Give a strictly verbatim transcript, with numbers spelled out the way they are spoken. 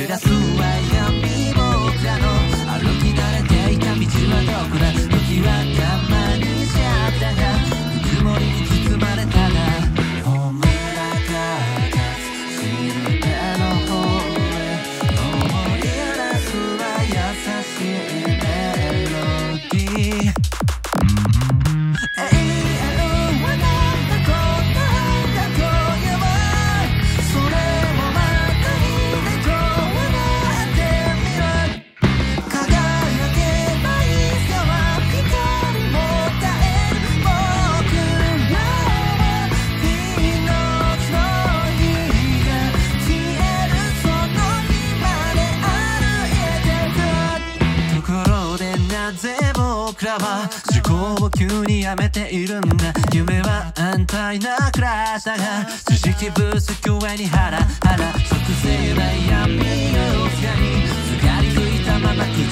照らすは闇、僕らの歩き慣れていた道はどこだ。時はたまにしちゃったが、ぬくもりに包まれたが、ほんまかシルベの方へ思い出すは優しいメロディー。永遠はなんだこんなんだ今夜は、それもまたいいねこうなってみる。輝けばいつかは光も絶える。僕らは命の火が消えるその日まで歩いてる。ところでなぜ僕らは思考を急にやめているんだ。夢は安泰な暮らしだが、知識不足上にハラハラ。即性は闇の隙にすがり吹いたまま崩